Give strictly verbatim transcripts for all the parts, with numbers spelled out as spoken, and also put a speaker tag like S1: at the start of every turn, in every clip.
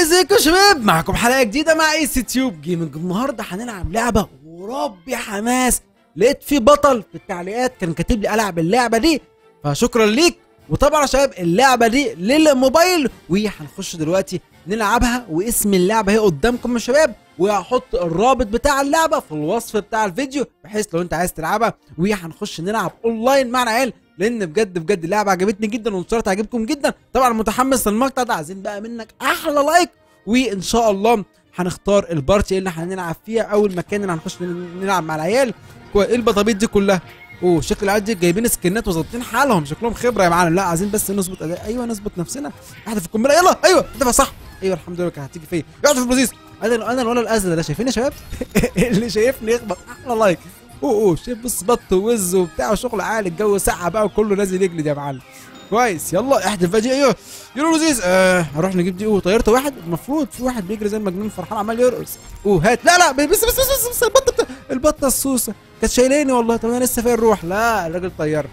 S1: ازيكم يا شباب؟ معكم حلقه جديده مع ايس تيوب جيمنج. النهارده هنلعب لعبه وربي حماس. لقيت في بطل في التعليقات كان كاتب لي العب اللعبه دي، فشكرا ليك. وطبعا يا شباب اللعبه دي للموبايل وهنخش دلوقتي نلعبها، واسم اللعبه هي قدامكم يا شباب، وهحط الرابط بتاع اللعبه في الوصف بتاع الفيديو بحيث لو انت عايز تلعبها. وهنخش نلعب اونلاين مع العيال، لان بجد بجد اللعبه عجبتني جدا وان شاء الله تعجبكم جدا. طبعا متحمس للمقطع ده، عايزين بقى منك احلى لايك، وان شاء الله هنختار البارتي اللي هنلعب فيها او المكان اللي هنخش نلعب مع العيال. ايه البطابيط دي كلها؟ اوه شكل العيال دي جايبين سكنات وظابطين حالهم، شكلهم خبره يا معلم. لا عايزين بس نظبط اداء. ايوه نظبط نفسنا. احذف القنبله يلا. ايوه احذفها صح. ايوه الحمد لله كانت هتيجي فيا. احذف البوزيس. انا انا ولا الازرق ده شايفين يا شباب؟ اللي شايفني يخبط احلى لايك. اوه اوه شايف بص بط ووز وبتاع وشغل عالي، الجو ساعه بقى وكله نازل يجلد يا معلم. كويس يلا احذف بقى دي. ايوه يلا لذيذ. آه هروح نجيب دي. اوه طيرت واحد، المفروض في واحد بيجري زي المجنون فرحان عمال يرقص. اوه هات. لا لا بس بس بس بس, بس البطه البطه السوسه كانت شايلاني والله. طب انا لسه فين الروح؟ لا الراجل طيرني.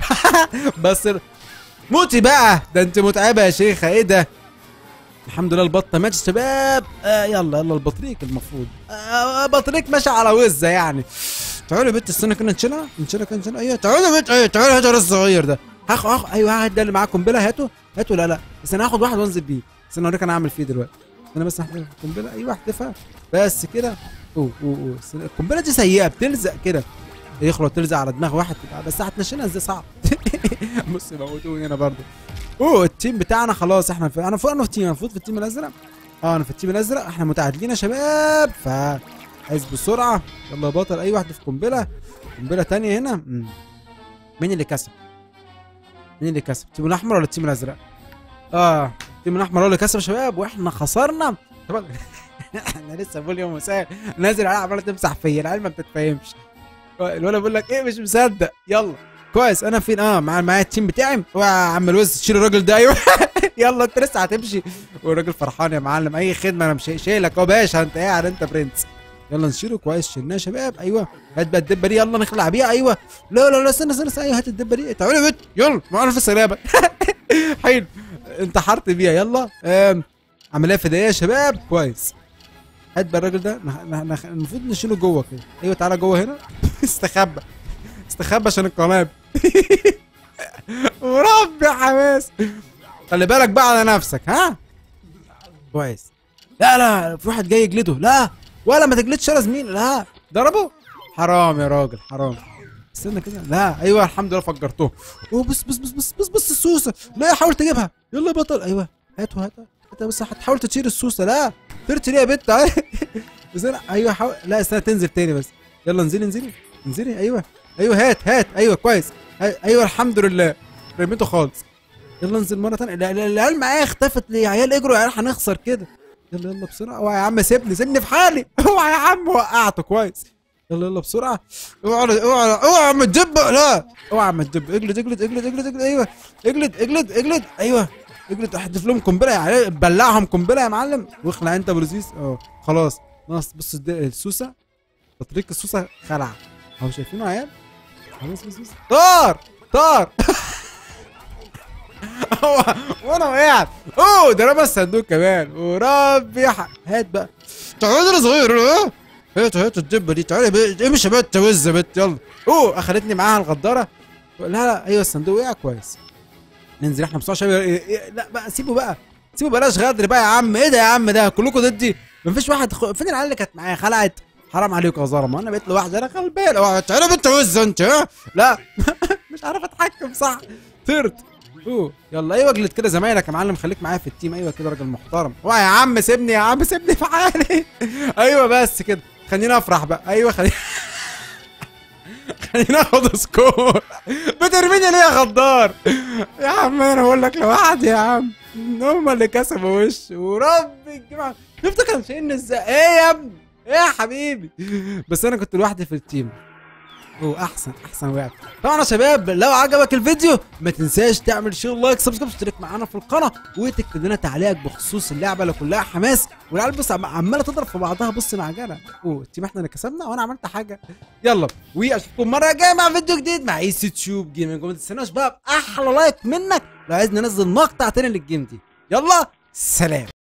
S1: بس موتي بقى، ده انت متعبه يا شيخه. ايه ده؟ الحمد لله البطه ماتت شباب. آه يلا يلا البطريق المفروض. آه بطريق ماشي على وزه يعني. تعالوا يا بنت استنى كده نشيلها نشيلها كده نشيلها. ايوه تعالوا يا بنت. ايوه تعالوا هاتوا الصغير ده. هاخد هاخد ايوه هات ده اللي معاه قنبله. هاتوا هاتوا. لا لا بس انا هاخد واحد وانزل بيه. استنى اوريك انا هعمل فيه دلوقتي. انا بس هحذف القنبله. ايوه احذفها بس كده. اوه اوه اوه القنبله دي سيئه بتلزق كده. يخرج تلزق على دماغ واحد بس هتنشنها ازاي؟ صعب. بص موتوني انا برضه. اوه التيم بتاعنا خلاص احنا في... انا فوق انا في التيم المفروض في التيم الازرق. اه انا في التيم الازرق. احنا متعادلين يا شباب. ف عايز بسرعه. يلا يا بطل. اي واحده في قنبله. قنبله ثانيه هنا. مم. مين اللي كسب؟ مين اللي كسب؟ التيم الاحمر ولا التيم الازرق؟ اه التيم الاحمر هو اللي كسب يا شباب واحنا خسرنا. طبعا انا لسه بقول يوم مساء نازل على عماله تمسح فيا. العيال ما بتتفهمش. الولد بيقول لك ايه مش مصدق. يلا كويس. انا فين؟ اه مع معايا التيم بتاعي. اوعى يا عم الوز شيل الراجل ده. ايوه يلا انت لسه هتمشي والراجل فرحان يا معلم. اي خدمه انا مش شايلك اهو باشا. انت قاعد انت برنس. يلا نشيله كويس. شلناه يا شباب. ايوه هات بقى الدبه دي. يلا نخلع بيها. ايوه لا لا لا استنى استنى استنى. ايوه هات الدبه دي. تعالى يا بنت يلا معانا في السلامه. حلو انتحرت بيها. يلا عمليه فدائيه يا شباب. كويس. هات بقى الراجل ده. المفروض نشيله جوه كده. ايوه تعالى جوه هنا. استخبى استخبى عشان القناب. وربي حماس. خلي بالك بقى على نفسك. ها كويس. لا لا في واحد جاي يجلده. لا ولا ما تجلدش يا زميلي. لا ضربه. حرام يا راجل حرام. استنى كده. لا ايوه الحمد لله فجرته. اوه بص بص بص بص بص بص السوسه. لا حاول تجيبها. يلا يا بطل. ايوه هاتوا هاتوا انت بس هتحاول تشيل السوسه. لا طرت ليه يا بنت؟ بس انا ايوه حاول. لا استنى تنزل تاني بس. يلا انزلي انزلي انزلي. ايوه ايوه هات هات. ايوه كويس. ايوه الحمد لله رميته خالص. يلا انزل مره ثانيه. العيال معايا اختفت ليه يا عيال؟ اجروا يا عيال هنخسر كده. يلا يلا بسرعه. اوعى يا عم سيبني سيبني في حالي. اوعى يا عم وقعته كويس. يلا يلا بسرعه. اوعى اوعى اوعى يا عم تدب. لا اوعى يا عم تدب. اجلد اجلد اجلد اجلد اجلد. ايوه اجلد اجلد اجلد. ايوه اجلد. احذف لهم قنبله يا عيال. بلعهم قنبله يا معلم. واخلع انت برزيز. اه خلاص ناقص. بص السوسه تطريق السوسه خلع اهو. شايفينه يا عيال؟ خلاص بس بس طار طار. وانا وقعت. اوه ده رمى الصندوق كمان. وربي هات بقى. تعالى يا صغير. هات هات الدبه دي. تعالى امشي يا بنت وز يا بنت. يلا. اوه اخدتني معاها الغداره. لا لا ايوه الصندوق وقع كويس. ننزل احنا بسرعه شباب. لا بقى سيبه بقى سيبه بلاش غدر بقى يا عم. ايه ده يا عم ده كلكم ضدي؟ مفيش واحد خ... فين العيال اللي كانت معايا؟ خلعت. حرام عليكم يا زلمه. انا بقيت لوحدي. انا غلبان. اوعى تعالى بنت وز انت. ها لا مش عارف اتحكم صح. طرت. اوه يلا ايوه اجلد كده زمايلك يا معلم. خليك معايا في التيم. ايوه كده راجل محترم. اوعى يا عم سيبني يا عم سيبني في حالي. ايوه بس كده خليني افرح بقى. ايوه خليني خليني اخد سكور. بترميني ليه يا غدار؟ يا عم انا بقول لك لوحدي يا عم. هم اللي كسبوا وش. وربي الجماعه شفت كانوا شايلني ازاي. ايه يا ابني ايه يا حبيبي؟ بس انا كنت لوحدي في التيم. اوه احسن احسن وقت. طبعا يا شباب لو عجبك الفيديو ما تنساش تعمل شير لايك سبسكرايب اشترك معانا في القناه وتكتب لنا تعليقك بخصوص اللعبه اللي كلها حماس. والعيال بص عماله تضرب في بعضها. بص معجنه. اوه التيم احنا اللي كسبنا وانا عملت حاجه. يلا واشوفكم مره جايه مع فيديو جديد مع ايس تيوب جيمنج. وما تنسوناش بقى باحلى لايك منك لو عايز ننزل مقطع تاني للجيم دي. يلا سلام.